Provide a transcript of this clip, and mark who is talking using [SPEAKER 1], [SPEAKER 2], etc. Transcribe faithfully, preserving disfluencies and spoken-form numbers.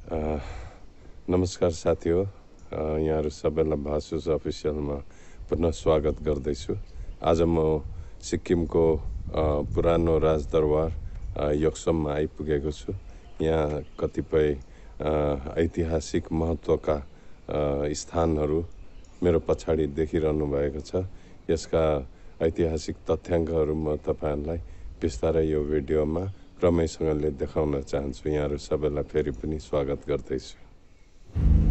[SPEAKER 1] A, नमस्कार साथी हो। यहाँहरू सबैलाई भासुस अफिसियलमा पुनः स्वागत गर्दैछु। आज म सिक्किमको अ, पुरानो राजदरबार अ, योक्सममा आइपुगेको छु। यहाँ कतिपय अ, ऐतिहासिक महत्त्वका अ, स्थानहरू मेरो पछाडि देखिरहनु भएको छ। यसका ऐतिहासिक तथ्याङ्कहरू म तपाईँहरूलाई बिस्तारै यो भिडियोमा क्रमैसँगले देखाउन चाहन्छु। यहाँहरू सबैलाई फेरि पनि स्वागत गर्दैछु।